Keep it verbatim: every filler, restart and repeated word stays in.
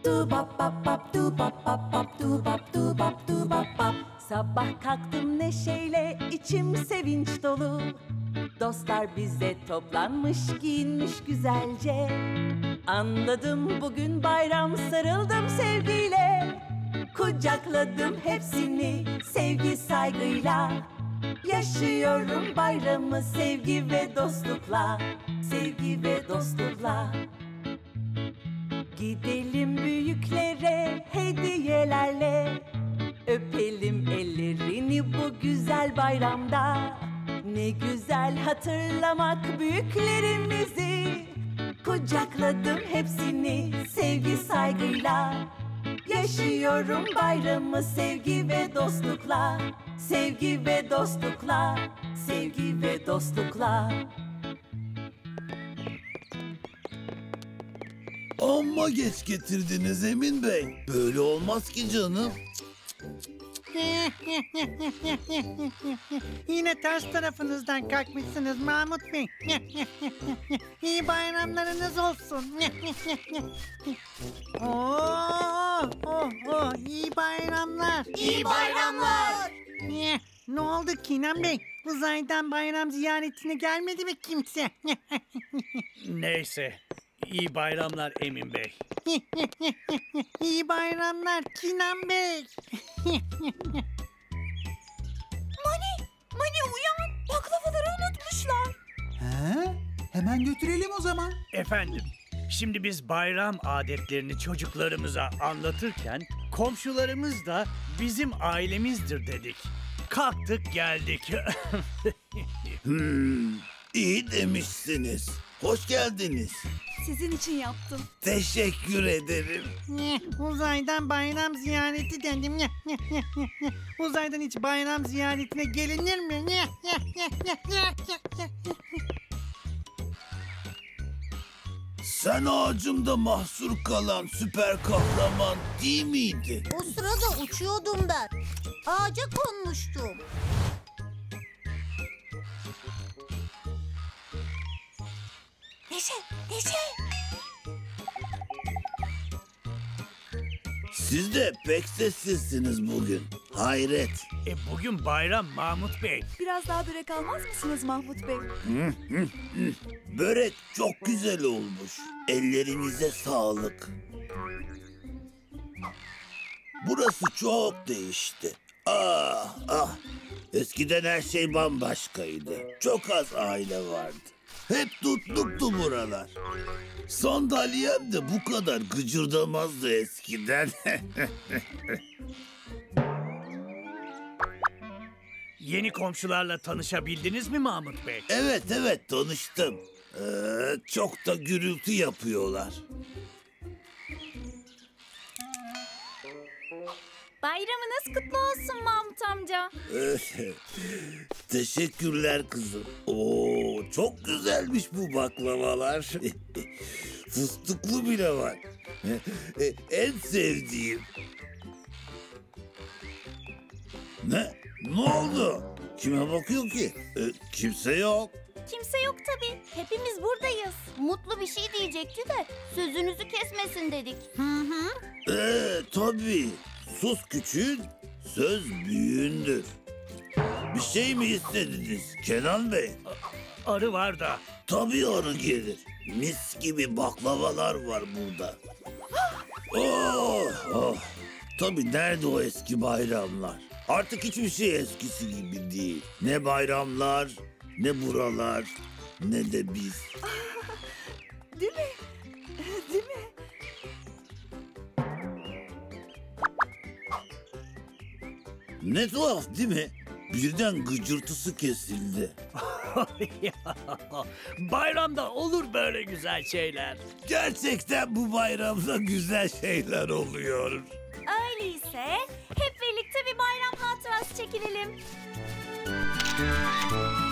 Du bap bap bap, du bap bap bap, du bap du bap du bap bap. Sabah kalktım neşeyle, içim sevinç dolu. Dostlar bize toplanmış, giyinmiş güzelce. Anladım bugün bayram, sarıldım sevgiyle. Kucakladım hepsini sevgi saygıyla. Yaşıyorum bayramı sevgi ve dostlukla. Sevgi ve dostlukla. Gidelim büyüklere hediyelerle. Öpelim ellerini bu güzel bayramda. Ne güzel hatırlamak büyüklerimizi. Kucakladım hepsini sevgi saygıyla. Yaşıyorum bayramı sevgi ve dostlukla. Sevgi ve dostlukla. Sevgi ve dostlukla. Amma geç getirdiniz Emin Bey. Böyle olmaz ki canım. Yine ters tarafınızdan kalkmışsınız Mahmut Bey. İyi bayramlarınız olsun. Oo, oh, oh, iyi bayramlar. İyi bayramlar. Ne oldu Kenan Bey? Uzaydan bayram ziyaretine gelmedi mi kimse? Neyse. İyi bayramlar Emin Bey. İyi bayramlar Kenan Bey. Mani, Mani uyan. Baklavaları unutmuşlar. He? Hemen götürelim o zaman. Efendim, şimdi biz bayram adetlerini çocuklarımıza anlatırken komşularımız da bizim ailemizdir dedik. Kalktık geldik. Hmm, iyi demişsiniz. Hoş geldiniz. Sizin için yaptım. Teşekkür ederim. Uzaydan bayram ziyareti dedim. Uzaydan hiç bayram ziyaretine gelinir mi? Sen ağacımda mahsur kalan süper kahraman değil miydin? O sırada uçuyordum ben. Ağaca konmuştum. Neşe, Neşe. Siz de pek sessizsiniz bugün. Hayret. E bugün bayram Mahmut Bey. Biraz daha börek almaz mısınız Mahmut Bey? Börek çok güzel olmuş. Ellerinize sağlık. Burası çok değişti. Ah ah. Eskiden her şey bambaşkaydı. Çok az aile vardı. Hep tutluktu buralar. Sandalyem de bu kadar gıcırdamazdı eskiden. Yeni komşularla tanışabildiniz mi Mahmut Bey? Evet evet tanıştım. Ee, çok da gürültü yapıyorlar. Bayramınız kutlu olsun Mahmut amca. Teşekkürler kızım. Oo, çok güzelmiş bu baklavalar. Fıstıklı bile var. En sevdiğim. Ne? Ne oldu? Kime bakıyor ki? E, kimse yok. Kimse yok tabii. Hepimiz buradayız. Mutlu bir şey diyecekti de sözünüzü kesmesin dedik. Hı hı. Ee, tabii. Sus küçüğün, söz büyüğündür. Bir şey mi istediniz Kenan Bey? Arı var da. Tabii arı gelir. Mis gibi baklavalar var burada. Oh, oh. Tabii nerede o eski bayramlar? Artık hiçbir şey eskisi gibi değil. Ne bayramlar, ne buralar, ne de biz. Değil mi? Değil mi? Ne tuhaf değil mi? Birden gıcırtısı kesildi. Bayramda olur böyle güzel şeyler. Gerçekten bu bayramda güzel şeyler oluyor. Öyleyse hep birlikte bir bayram hatırası çekilelim.